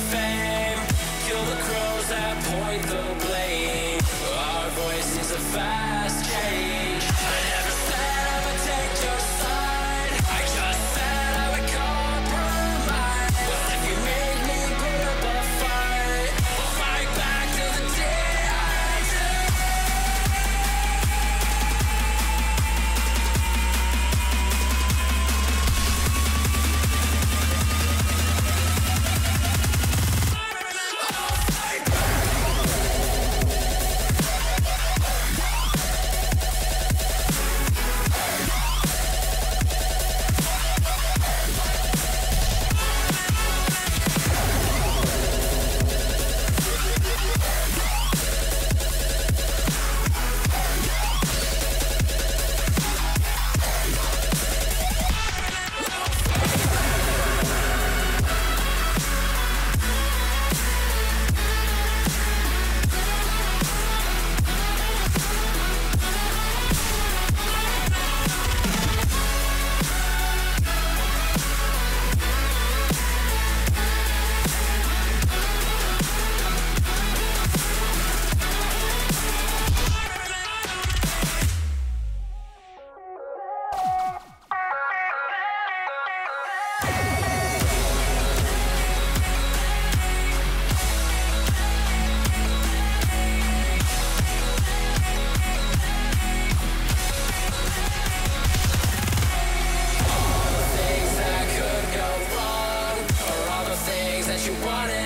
fame. Kill the crows that point the blame. Our voices a fast change. I never said I would take your side, I just said I would compromise. Well, if you make me put up a fight, I'll fight back till the day I die. Things that could go wrong, or all the things that you wanted.